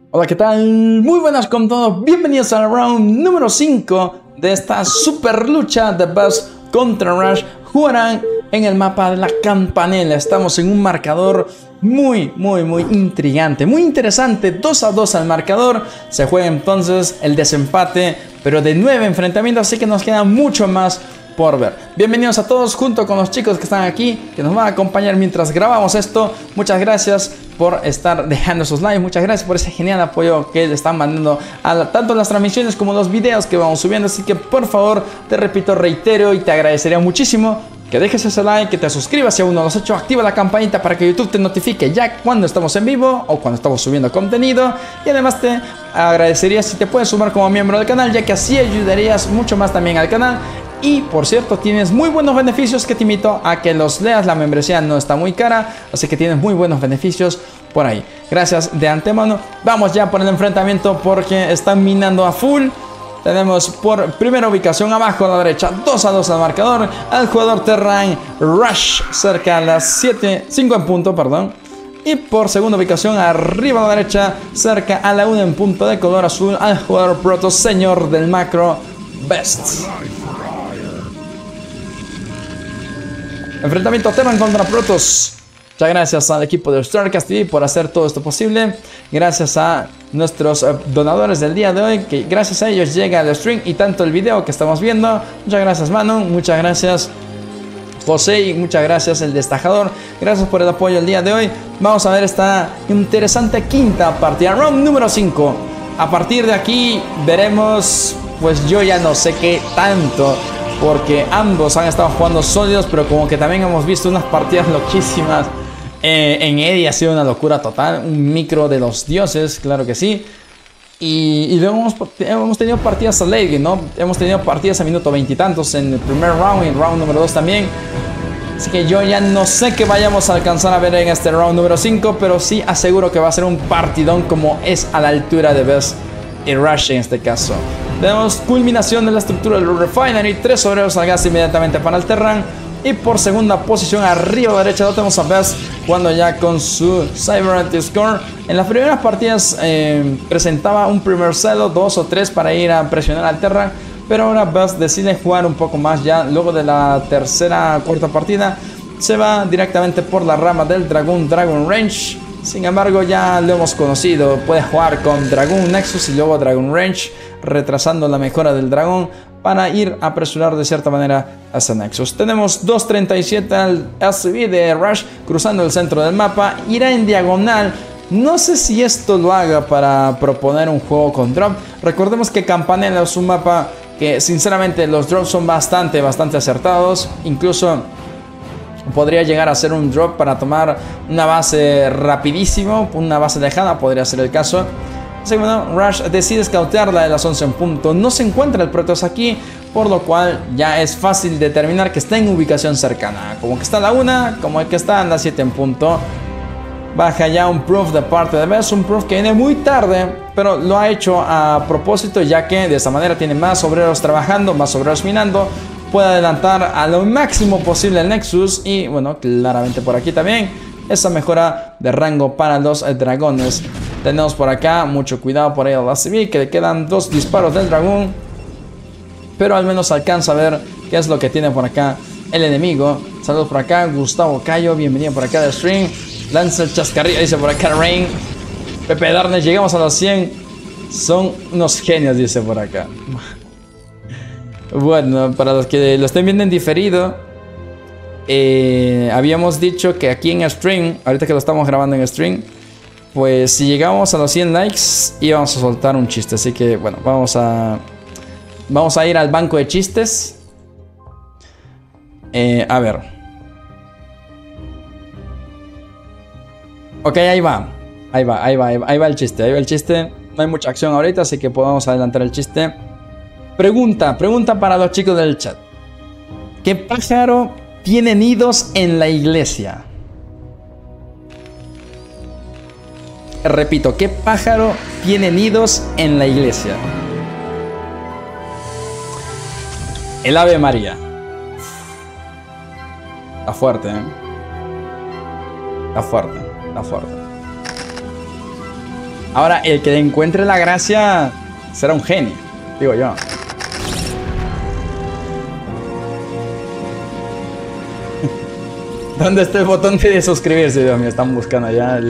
Hola, ¿qué tal? Muy buenas con todos. Bienvenidos al round número 5 de esta super lucha de Buzz contra Rush. Jugarán en el mapa de la Campanela. Estamos en un marcador muy intrigante, muy interesante. 2-2 al marcador. Se juega entonces el desempate, pero de 9 enfrentamientos, así que nos queda mucho más por ver. Bienvenidos a todos junto con los chicos que están aquí, que nos van a acompañar mientras grabamos esto. Muchas gracias por estar dejando sus likes, muchas gracias por ese genial apoyo que le están mandando a tanto las transmisiones como los videos que vamos subiendo. Así que por favor, te repito, reitero y te agradecería muchísimo que dejes ese like, que te suscribas si aún no lo has hecho, activa la campanita para que YouTube te notifique ya cuando estamos en vivo o cuando estamos subiendo contenido. Y además te agradecería si te puedes sumar como miembro del canal, ya que así ayudarías mucho más también al canal. Y por cierto, tienes muy buenos beneficios que te invito a que los leas. La membresía no está muy cara, así que tienes muy buenos beneficios por ahí. Gracias de antemano. Vamos ya por el enfrentamiento porque están minando a full. Tenemos por primera ubicación abajo a la derecha 2-2 al marcador al jugador Terran Rush cerca a las 5 en punto, perdón. Y por segunda ubicación arriba a la derecha cerca a la 1 en punto de color azul al jugador Proto, señor del macro, Best. Enfrentamiento Terran contra Protoss. Muchas gracias al equipo de Starcast TV por hacer todo esto posible. Gracias a nuestros donadores del día de hoy, que gracias a ellos llega el stream y tanto el video que estamos viendo. Muchas gracias Manu, muchas gracias José y muchas gracias el Destajador. Gracias por el apoyo el día de hoy. Vamos a ver esta interesante quinta partida, round número 5. A partir de aquí veremos, pues yo ya no sé qué tanto, porque ambos han estado jugando sólidos, pero como que también hemos visto unas partidas loquísimas. En Eddie ha sido una locura total, un micro de los dioses, claro que sí. Y luego hemos tenido partidas a late game, ¿no? Hemos tenido partidas a minuto 20 y tantos en el primer round y el round número 2 también. Así que yo ya no sé qué vayamos a alcanzar a ver en este round número 5, pero sí aseguro que va a ser un partidón como es a la altura de Best y Rush en este caso. Tenemos culminación de la estructura del Refinery, 3 obreros al gas inmediatamente para el Terran. Y por segunda posición arriba a la derecha lo tenemos a Best jugando ya con su Cyber Anti-Score. En las primeras partidas presentaba un primer celo, 2 o 3 para ir a presionar al Terran, pero ahora Best decide jugar un poco más ya. Luego de la tercera cuarta partida se va directamente por la rama del Dragon Range. Sin embargo, ya lo hemos conocido, puede jugar con Dragon Nexus y luego Dragon Range, retrasando la mejora del dragón para ir a apresurar de cierta manera a ese Nexus. Tenemos 2.37 al SCV de Rush cruzando el centro del mapa, irá en diagonal. No sé si esto lo haga para proponer un juego con drop. Recordemos que Campanela es un mapa que sinceramente los drops son bastante acertados. Incluso podría llegar a ser un drop para tomar una base rapidísimo, una base lejana podría ser el caso. Así que bueno, Rush decide scoutearla de las 11 en punto. No se encuentra el Protoss aquí, por lo cual ya es fácil determinar que está en ubicación cercana. Como que está a la 1, como el que está en la 7 en punto. Baja ya un proof de parte de Best, un proof que viene muy tarde, pero lo ha hecho a propósito, ya que de esta manera tiene más obreros trabajando, más obreros minando. Puede adelantar a lo máximo posible el Nexus y bueno, claramente por aquí también esa mejora de rango para los dragones. Tenemos por acá, mucho cuidado por ahí a la civil, que le quedan 2 disparos del dragón, pero al menos alcanza a ver qué es lo que tiene por acá el enemigo. Saludos por acá, Gustavo Cayo, bienvenido por acá de stream. Lanza el chascarrillo, dice por acá Rain. Pepe Darnes, llegamos a los 100. Son unos genios, dice por acá. Bueno, para los que lo estén viendo en diferido, habíamos dicho que aquí en stream, ahorita que lo estamos grabando en stream, pues si llegamos a los 100 likes íbamos a soltar un chiste. Así que bueno, vamos a ir al banco de chistes. A ver. Ok, ahí va el chiste, No hay mucha acción ahorita, así que podemos adelantar el chiste. Pregunta para los chicos del chat. ¿Qué pájaro tiene nidos en la iglesia? Repito, ¿qué pájaro tiene nidos en la iglesia? El Ave María. Está fuerte, Está fuerte. Ahora, el que encuentre la gracia será un genio, digo yo. ¿Dónde está el botón de suscribirse? Dios mío, están buscando allá.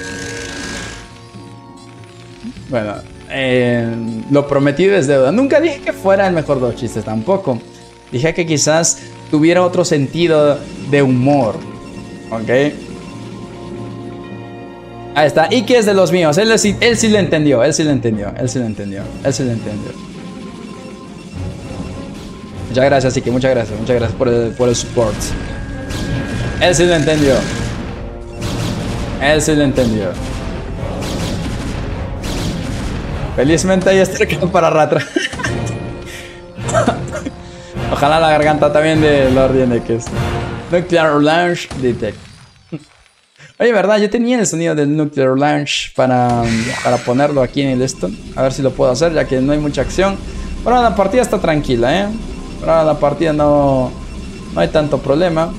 Bueno, lo prometido es deuda. Nunca dije que fuera el mejor de los chistes tampoco. Dije que quizás tuviera otro sentido de humor. ¿Ok? Ahí está. Y que es de los míos. Él sí lo entendió. Él sí lo entendió. Él sí lo entendió. Él sí lo entendió. Muchas gracias, Iki. Muchas gracias. Muchas gracias por el support. Él sí lo entendió. Él sí lo entendió. Felizmente hay Starcraft para Ratra. Ojalá la garganta también de Lord X. Nuclear Launch Detect. Oye, verdad, yo tenía el sonido del Nuclear Launch para ponerlo aquí en el Stone. A ver si lo puedo hacer, ya que no hay mucha acción. Bueno, la partida está tranquila, Ahora la partida no hay tanto problema.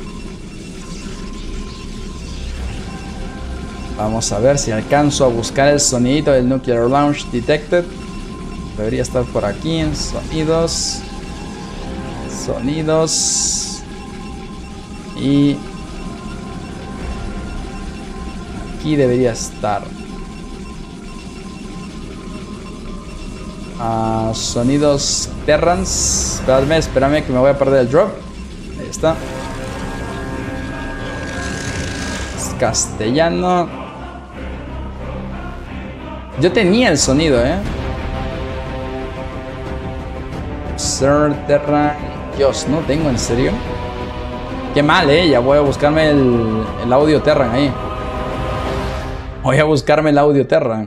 Vamos a ver si alcanzo a buscar el sonidito del Nuclear Launch Detected. Debería estar por aquí en sonidos. Sonidos. Y aquí debería estar. Sonidos Terrans. Espérame que me voy a perder el drop. Ahí está. Es castellano. Yo tenía el sonido, Sir Terra. Dios, no tengo, en serio. Qué mal, ya voy a buscarme el audio Terran ahí. Voy a buscarme el audio Terran.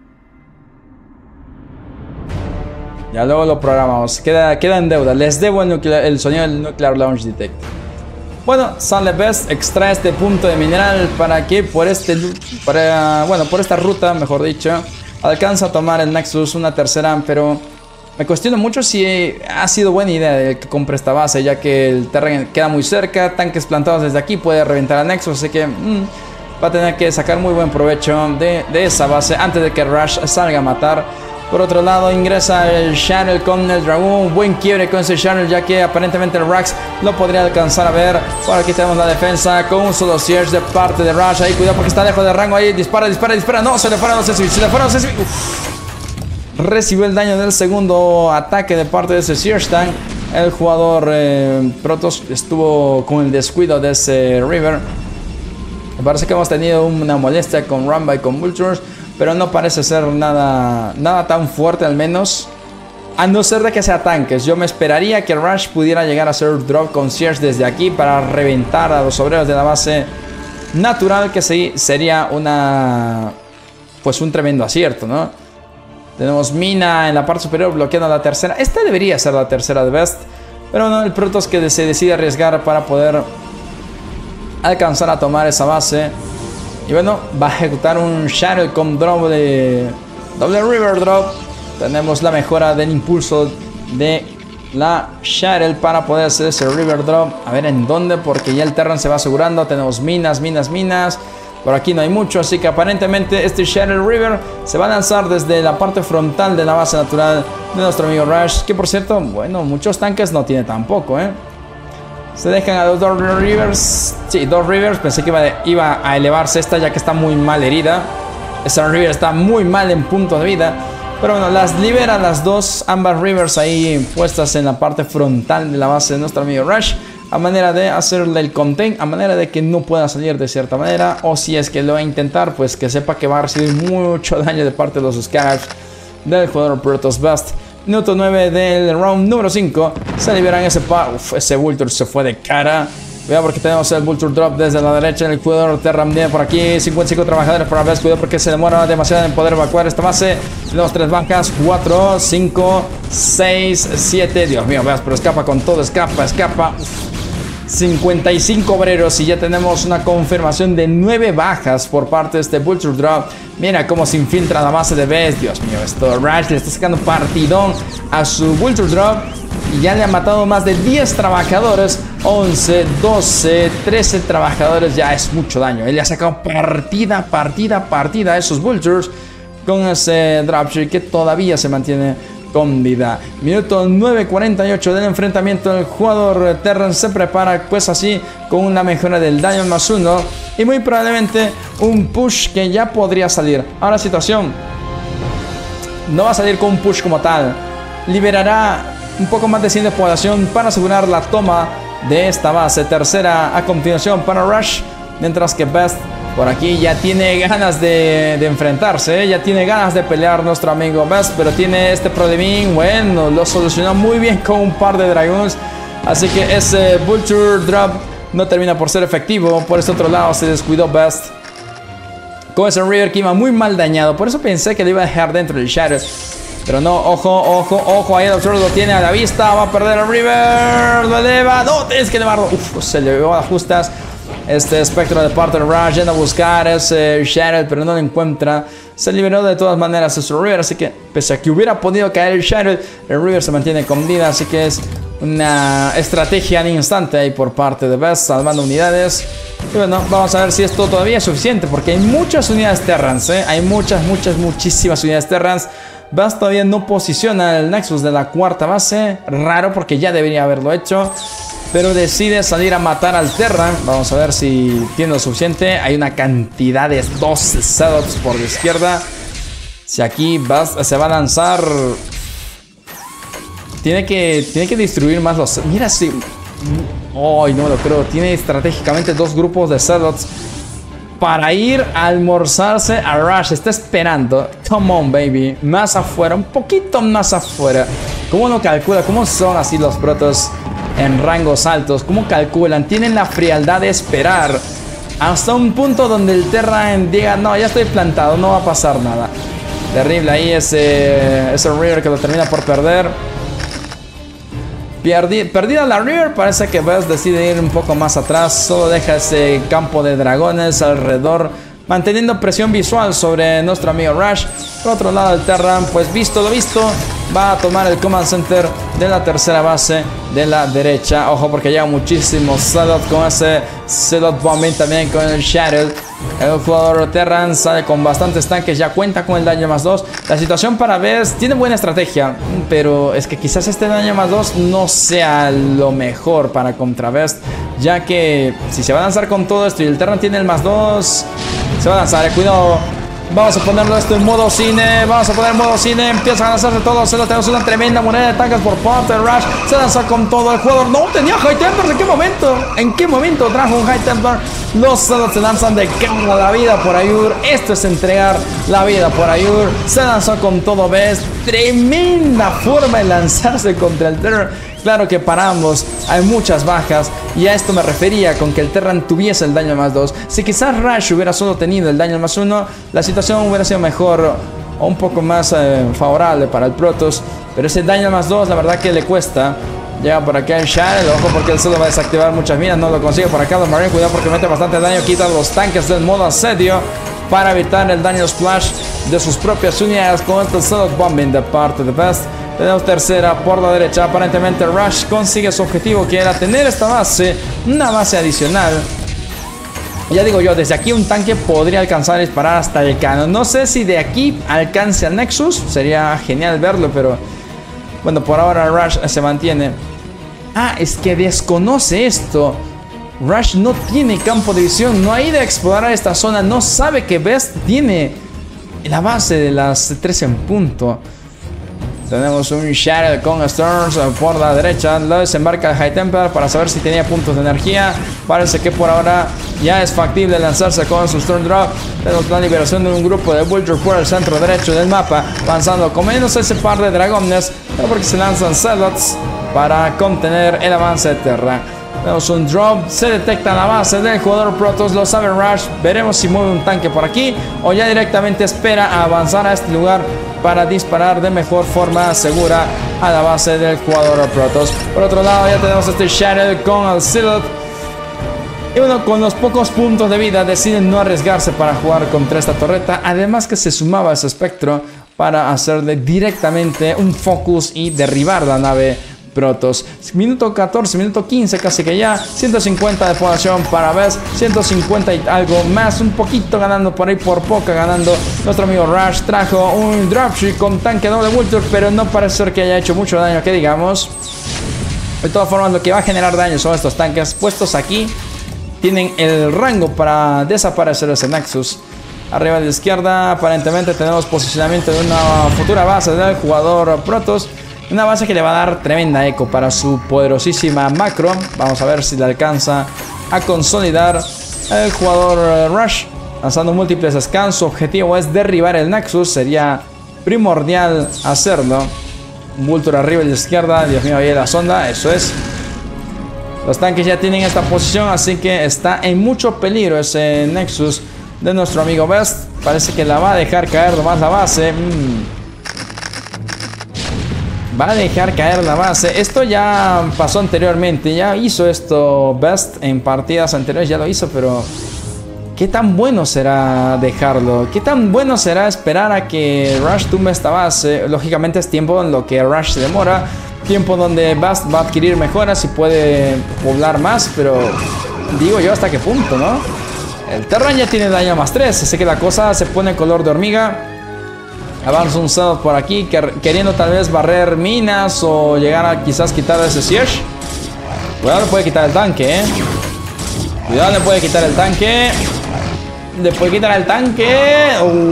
Ya luego lo programamos. Queda en deuda. Les debo el sonido del Nuclear Launch Detect. Bueno, Sunless Best extrae este punto de mineral para que por esta ruta, mejor dicho, alcanza a tomar el Nexus una tercera, pero me cuestiono mucho si ha sido buena idea que compre esta base, ya que el terreno queda muy cerca, tanques plantados desde aquí puede reventar el Nexus, así que va a tener que sacar muy buen provecho de esa base antes de que Rush salga a matar. Por otro lado, ingresa el Shadow con el Dragoon. Buen quiebre con ese Shadow, ya que aparentemente el Rax lo podría alcanzar a ver. Por aquí tenemos la defensa con un solo Sears de parte de Rush. Ahí, cuidado porque está lejos de rango. Ahí, dispara. No, se le fueron los SSB. Recibió el daño del segundo ataque de parte de ese Sears Tank. El jugador Protoss estuvo con el descuido de ese River. Me parece que hemos tenido una molestia con Rumba y con Vultures, pero no parece ser nada tan fuerte, al menos. A no ser de que sea tanques. Yo me esperaría que Rush pudiera llegar a hacer drop con Sears desde aquí para reventar a los obreros de la base natural, que sí sería un tremendo acierto, ¿no? Tenemos mina en la parte superior bloqueando la tercera. Esta debería ser la tercera de Best, pero no, el Protoss que se decide arriesgar para poder alcanzar a tomar esa base. Y bueno, va a ejecutar un Shadow con doble River Drop. Tenemos la mejora del impulso de la Shadow para poder hacer ese River Drop. A ver en dónde, porque ya el Terran se va asegurando. Tenemos minas. Por aquí no hay mucho, así que aparentemente este Shadow River se va a lanzar desde la parte frontal de la base natural de nuestro amigo Rush. Que por cierto, bueno, muchos tanques no tiene tampoco, Se dejan a los dos Rivers. Sí, dos Rivers. Pensé que iba a elevarse esta, ya que está muy mal herida. Esta River está muy mal en punto de vida. Pero bueno, las libera las dos, ambas Rivers ahí puestas en la parte frontal de la base de nuestro amigo Rush. A manera de hacerle el contain, a manera de que no pueda salir de cierta manera. O si es que lo va a intentar, pues que sepa que va a recibir mucho daño de parte de los Scarabs del jugador Protoss Best. Minuto 9 del round número 5. Se liberan ese Vulture se fue de cara. Cuidado porque tenemos el Vulture Drop desde la derecha. El jugador Terran viene por aquí. 55 trabajadores por la vez. Cuidado porque se demora demasiado en poder evacuar esta base. Tenemos 3 bancas. 4, 5, 6, 7. Dios mío, veas, pero escapa con todo. Escapa. 55 obreros y ya tenemos una confirmación de 9 bajas por parte de este Vulture Drop. Mira cómo se infiltra la base de Best. Dios mío, esto Rush le está sacando partidón a su Vulture Drop y ya le ha matado más de 10 trabajadores. 11, 12, 13 trabajadores, ya es mucho daño. Él le ha sacado partida a esos Vultures. con ese dropship que todavía se mantiene con vida. Minuto 9:48 del enfrentamiento. El jugador Terran se prepara pues así con una mejora del daño +1 y muy probablemente un push que ya podría salir. Ahora situación, no va a salir con un push como tal, liberará un poco más de 100 de población para asegurar la toma de esta base. Tercera a continuación para Rush, mientras que Best por aquí ya tiene ganas de enfrentarse, ya tiene ganas de pelear nuestro amigo Best, pero tiene este problemín. Bueno, lo solucionó muy bien con un par de Dragons, así que ese Vulture Drop no termina por ser efectivo. Por este otro lado se descuidó Best con ese River que iba muy mal dañado, por eso pensé que lo iba a dejar dentro del Shadow. Pero no, ojo, ahí el Observer lo tiene a la vista, va a perder el River, lo eleva, no, tienes que elevarlo. Uf, se le llevó a las justas. Este espectro de parte de Rush yendo a buscar ese Shadow, pero no lo encuentra. Se liberó de todas maneras ese River, así que pese a que hubiera podido caer el Shadow, el River se mantiene con vida, así que es una estrategia al instante ahí por parte de Best, salvando unidades. Y bueno, vamos a ver si esto todavía es suficiente, porque hay muchas unidades Terrans, hay muchísimas unidades Terrans. Best todavía no posiciona el Nexus de la cuarta base, raro porque ya debería haberlo hecho, pero decide salir a matar al Terran. Vamos a ver si tiene lo suficiente. Hay una cantidad de 12 setups por la izquierda. Si aquí Best se va a lanzar, tiene que distribuir más los... Mira si... Ay, no me lo creo. Tiene estratégicamente dos grupos de setups para ir a almorzarse a Rush. Está esperando. Come on, baby. Más afuera, un poquito más afuera. ¿Cómo lo calcula? ¿Cómo son así los protos en rangos altos? ¿Cómo calculan? Tienen la frialdad de esperar hasta un punto donde el Terran diga: no, ya estoy plantado, no va a pasar nada. Terrible ahí ese Reaver que lo termina por perder. Perdida la River, parece que Best decide ir un poco más atrás. Solo deja ese campo de dragones alrededor, manteniendo presión visual sobre nuestro amigo Rush. Por otro lado, el Terran, pues visto lo visto, va a tomar el Command Center de la tercera base de la derecha. Ojo, porque lleva muchísimos setups con ese setup bombing, también con el Shadow. El jugador Terran sale con bastantes tanques, ya cuenta con el daño +2. La situación para Best tiene buena estrategia, pero es que quizás este daño +2 no sea lo mejor para contra Best, ya que si se va a lanzar con todo esto y el Terran tiene el +2, se va a lanzar, cuidado. Vamos a ponerlo esto en modo cine. Vamos a poner modo cine. Empiezan a lanzarse todos. Tenemos una tremenda moneda de tanques por parte de Rush. Se lanza con todo el jugador. No tenía High Templar. ¿En qué momento? ¿En qué momento trajo un High Templar? Los Zealots se lanzan de cama la vida por Ayur. Esto es entregar la vida por Ayur. Se lanzó con todo Best. Tremenda forma de lanzarse contra el Terran. Claro que para ambos hay muchas bajas, y a esto me refería con que el Terran tuviese el daño +2. Si quizás Rush hubiera solo tenido el daño +1, la situación hubiera sido mejor o un poco más favorable para el Protoss, pero ese daño +2 la verdad que le cuesta. Llega por acá el Shadow, ojo porque él solo va a desactivar muchas minas, no lo consigue por acá los Marine, cuidado porque mete bastante daño, quita los tanques del modo asedio para evitar el daño splash de sus propias unidades con este solo bombing de parte de Best. Tenemos tercera por la derecha. Aparentemente Rush consigue su objetivo, que era tener esta base, una base adicional. Ya digo yo, desde aquí un tanque podría alcanzar a disparar hasta el canon. No sé si de aquí alcance al Nexus, sería genial verlo, pero bueno, por ahora Rush se mantiene. Ah, es que desconoce esto. Rush no tiene campo de visión, no ha ido a explorar esta zona, no sabe que Best tiene la base de las 3 en punto. Tenemos un Shadow con Storms por la derecha. Lo desembarca el High Templar para saber si tenía puntos de energía. Parece que por ahora ya es factible lanzarse con su Storm Drop. Tenemos la liberación de un grupo de Vulture por el centro derecho del mapa, avanzando con menos ese par de dragones, pero porque se lanzan Zealots para contener el avance de Terra. Tenemos un drop, se detecta la base del jugador Protoss, lo sabe Rush. Veremos si mueve un tanque por aquí o ya directamente espera a avanzar a este lugar para disparar de mejor forma segura a la base del jugador Protoss. Por otro lado ya tenemos este Shadow con el Zealot. Y bueno, con los pocos puntos de vida deciden no arriesgarse para jugar contra esta torreta. Además que se sumaba ese espectro para hacerle directamente un focus y derribar la nave Protoss. Minuto 14, minuto 15 casi que ya. 150 de población para Best. 150 y algo más. Un poquito ganando por ahí, por poco ganando. Nuestro amigo Rush trajo un dropship con tanque doble Vulture, pero no parece ser que haya hecho mucho daño, que digamos. De todas formas, lo que va a generar daño son estos tanques puestos aquí. Tienen el rango para desaparecer ese Nexus. Arriba a la izquierda aparentemente tenemos posicionamiento de una futura base del jugador Protoss. Una base que le va a dar tremenda eco para su poderosísima macro. Vamos a ver si le alcanza a consolidar el jugador Rush. Lanzando múltiples scans, su objetivo es derribar el Nexus. Sería primordial hacerlo. Vulture arriba a la izquierda. Dios mío, ahí la sonda, eso es. Los tanques ya tienen esta posición, así que está en mucho peligro ese Nexus de nuestro amigo Best. Parece que la va a dejar caer nomás la base. Va a dejar caer la base. Esto ya pasó anteriormente. Ya hizo esto Best en partidas anteriores. Ya lo hizo, pero ¿qué tan bueno será dejarlo? ¿Qué tan bueno será esperar a que Rush tumbe esta base? Lógicamente es tiempo en lo que Rush se demora. Tiempo donde Best va a adquirir mejoras y puede poblar más. Pero digo yo hasta qué punto, ¿no? El Terran ya tiene daño más 3. Así que la cosa se pone color de hormiga. Avanza un Zealot por aquí, queriendo tal vez barrer minas o llegar a quizás quitar ese Siege. Cuidado, le puede quitar el tanque, Cuidado, le puede quitar el tanque. Le puede quitar el tanque.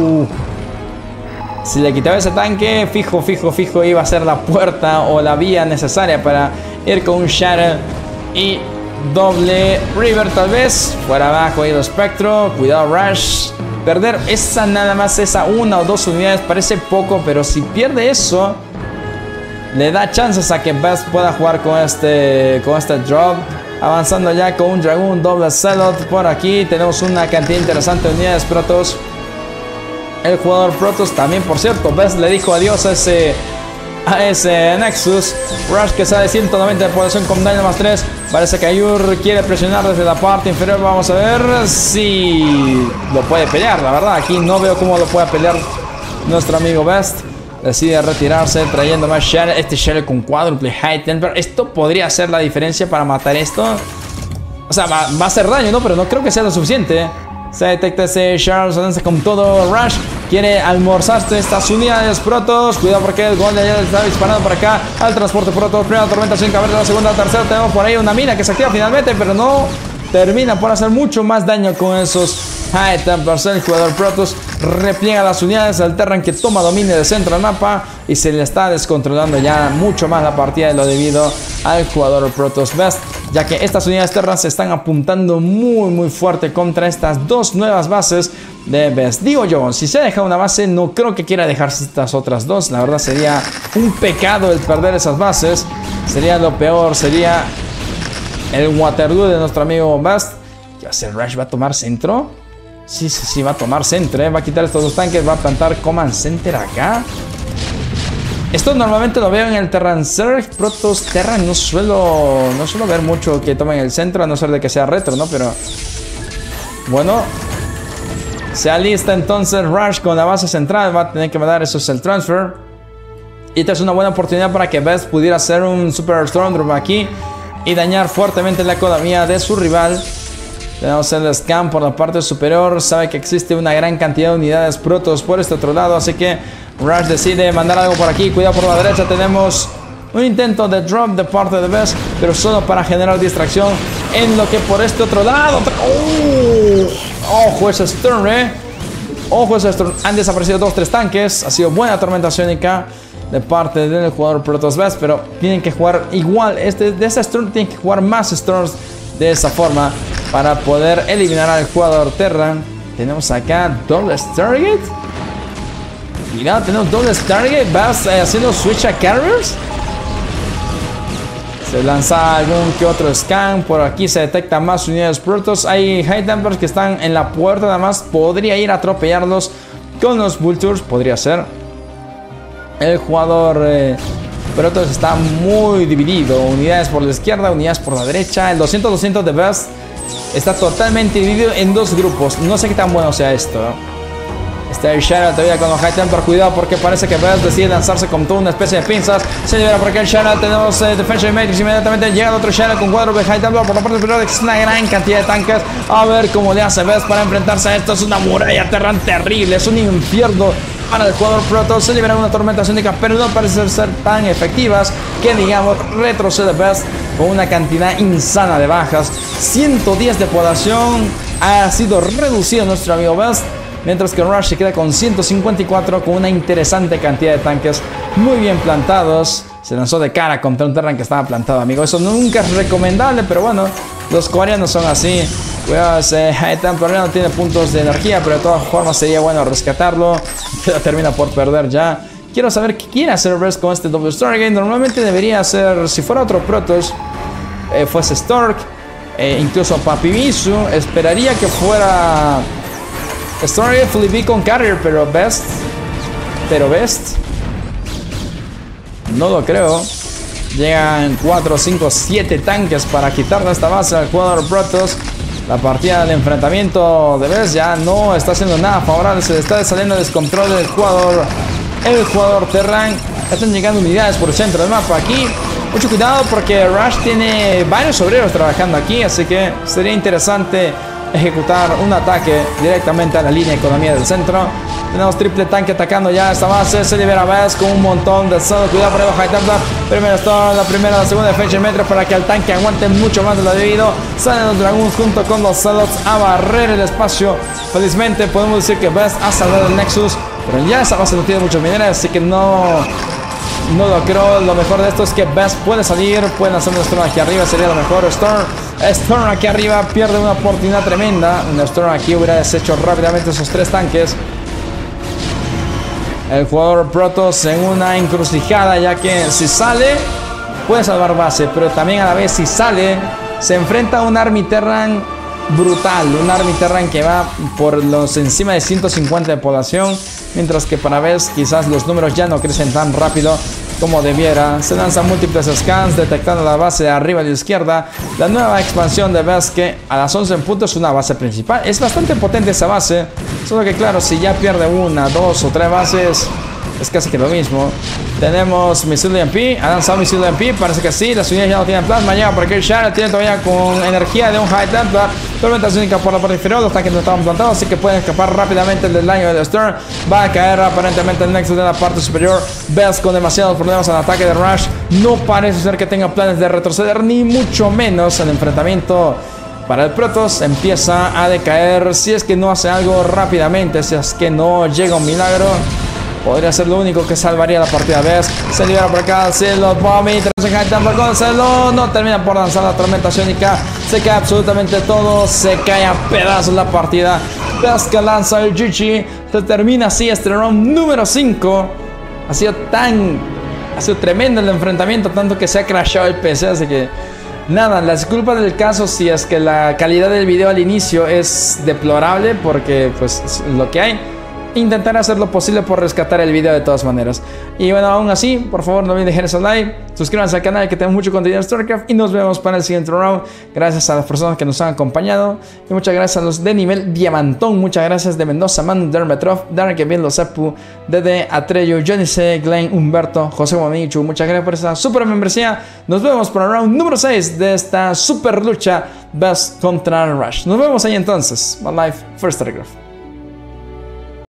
Si le quitaba ese tanque, fijo, iba a ser la puerta o la vía necesaria para ir con un Shatter y doble River tal vez. Fuera abajo ahí el espectro. Cuidado, Rush. Perder esa nada más, esa 1 o 2 unidades parece poco, pero si pierde eso, le da chances a que Best pueda jugar con este drop. Avanzando ya con un dragón doble Zealot por aquí. Tenemos una cantidad interesante de unidades Protoss. El jugador Protoss también, por cierto, Best le dijo adiós a ese Nexus. Rush que sale 190 de población con daño más 3. Parece que Ayur quiere presionar desde la parte inferior. Vamos a ver si lo puede pelear. La verdad, aquí no veo cómo lo puede pelear nuestro amigo Best. Decide retirarse trayendo más Shell. Este Shell con cuádruple High Temper. Esto podría ser la diferencia para matar esto. O sea, va a hacer daño, ¿no? Pero no creo que sea lo suficiente. Se detecta ese Charles, lanza con todo. Rush quiere almorzarse estas unidades Protoss. Cuidado porque el Golden ya está disparando por acá al transporte Protoss. Primera tormenta sin caber, la segunda, la tercera. Tenemos por ahí una mina que se activa finalmente, pero no termina por hacer mucho más daño con esos High Tempers. El jugador Protoss repliega las unidades del Terran que toma dominio del centro del mapa y se le está descontrolando ya mucho más la partida de lo debido al jugador Protoss Best, ya que estas unidades Terran se están apuntando muy fuerte contra estas dos nuevas bases de Best. Digo yo, si se deja una base, no creo que quiera dejarse estas otras dos. La verdad sería un pecado el perder esas bases. Sería lo peor, sería el Waterloo de nuestro amigo Best. ¿Ya se Rush va a tomar centro? Sí, va a tomar centro, Va a quitar estos dos tanques, va a plantar Command Center acá. Esto normalmente lo veo en el Terran Surge. Protoss Terran no suelo ver mucho que tomen el centro, a no ser de que sea retro, ¿no? Pero bueno, se alista entonces Rush con la base central. Va a tener que mandar eso es el transfer. Y esta es una buena oportunidad para que Best pudiera hacer un Super Stormtrooper aquí y dañar fuertemente la economía de su rival. Tenemos el scan por la parte superior. Sabe que existe una gran cantidad de unidades Protoss por este otro lado, así que Rush decide mandar algo por aquí. Cuidado por la derecha, tenemos un intento de drop de parte de Best, pero solo para generar distracción. En lo que por este otro lado... Ojo ese Stern, Ojo ese Stern. Han desaparecido 2-3 tanques. Ha sido buena tormenta sónica de parte del jugador Protoss Best, pero tienen que jugar igual. De ese Stern tienen que jugar más Sterns de esa forma para poder eliminar al jugador Terran. Tenemos acá doble Stargate. Mira, tenemos doble Stargate. Vas haciendo switch a carriers. Se lanza algún que otro scan. Por aquí se detecta más unidades Protoss. Hay High Tempers que están en la puerta. Nada más podría ir a atropellarlos con los Vultures. Podría ser. El jugador Protoss está muy dividido. Unidades por la izquierda, unidades por la derecha. El 200-200 de Best está totalmente dividido en dos grupos. No sé qué tan bueno sea esto. Está el Shadow todavía con los High Templar. Cuidado porque parece que Best decide lanzarse con toda una especie de pinzas. Se libera por acá el Shadow. Tenemos Defensive Matrix. Inmediatamente llega el otro Shadow con cuadro de High Templar por la parte superior. Es una gran cantidad de tanques. A ver cómo le hace Best para enfrentarse a esto. Es una muralla terran terrible. Es un infierno para el jugador Protoss. Se libera una tormenta sónica, pero no parece ser tan efectivas que, digamos, retrocede Best con una cantidad insana de bajas. 110 de población ha sido reducido nuestro amigo Best, mientras que Rush se queda con 154 con una interesante cantidad de tanques muy bien plantados. Se lanzó de cara contra un Terran que estaba plantado, amigo. Eso nunca es recomendable, pero bueno, los coreanos son así. Cuidado, ese High Templar no tiene puntos de energía, pero de todas formas sería bueno rescatarlo. Pero termina por perder ya. Quiero saber qué quiere hacer Best con este Double Stargate. Normalmente debería ser, si fuera otro Protoss, fuese Stork, incluso Papi Bisu. Esperaría que fuera Stargate Flippy con Carrier, pero Best no lo creo. Llegan 4, 5, 7 tanques para quitarle esta base al jugador Protoss. La partida del enfrentamiento de Best ya no está haciendo nada favorable. Se le está saliendo el descontrol del jugador. El jugador Terran. Están llegando unidades por el centro del mapa aquí. Mucho cuidado porque Rush tiene varios obreros trabajando aquí. Así que sería interesante ejecutar un ataque directamente a la línea de economía del centro. Tenemos triple tanque atacando ya esta base. Se libera Best con un montón de solo. Cuidado por ahí High Templar. Primero Storm, la primera, la segunda Defensive Matrix para que el tanque aguante mucho más de lo debido. Salen los Dragoons junto con los Zealots a barrer el espacio. Felizmente podemos decir que Best ha salvado el Nexus, pero ya esa base no tiene muchos minerales, así que no lo creo. Lo mejor de esto es que Best puede salir, pueden hacer un Storm aquí arriba, sería lo mejor. Storm aquí arriba pierde una oportunidad tremenda. Un Storm aquí hubiera deshecho rápidamente esos 3 tanques. El jugador Protoss en una encrucijada, ya que si sale puede salvar base, pero también a la vez si sale se enfrenta a un Army Terran brutal, un Army Terran que va por los encima de 150 de población, mientras que para Best quizás los números ya no crecen tan rápido como debiera. Se lanzan múltiples scans detectando la base de arriba y de izquierda. La nueva expansión de Best, que a las 11 en punto es una base principal. Es bastante potente esa base, solo que claro, si ya pierde 1, 2 o 3 bases es casi que lo mismo. Tenemos misil de MP, ha lanzado misil de MP, parece que sí. Las unidades ya no tienen plasma, llega por aquí el Shadow, tiene todavía con energía de un High Templar. Tormenta única por la parte inferior, los tanques no estaban plantados, así que pueden escapar rápidamente del daño de Stern. Va a caer aparentemente el Nexus de la parte superior. Best con demasiados problemas al ataque de Rush. No parece ser que tenga planes de retroceder, ni mucho menos. El enfrentamiento para el Protoss empieza a decaer si es que no hace algo rápidamente, si es que no llega un milagro. Podría ser lo único que salvaría la partida. Best se libera por acá. Zealot, Bombi, con Zealot. No termina por lanzar la tormenta sónica. Se cae absolutamente todo. Se cae a pedazos la partida. Best que lanza el GG. Se termina así este round número 5. Ha sido tremendo el enfrentamiento. Tanto que se ha crashado el PC. Así que nada, la disculpa del caso si es que la calidad del video al inicio es deplorable, porque pues es lo que hay. Intentaré hacer lo posible por rescatar el video de todas maneras. Y bueno, aún así, por favor no olviden dejar ese like, suscríbanse al canal, que tenemos mucho contenido en StarCraft, y nos vemos para el siguiente round. Gracias a las personas que nos han acompañado, y muchas gracias a los de nivel diamantón. Muchas gracias de Mendoza, Manu, Dermetrov, Dark, Kevin, Losepu, Dede, Atreyu, Johnny C, Glenn, Humberto, José Monichu. Muchas gracias por esa super membresía. Nos vemos para el round número 6 de esta super lucha Best contra Rush. Nos vemos ahí entonces. One Life, First StarCraft.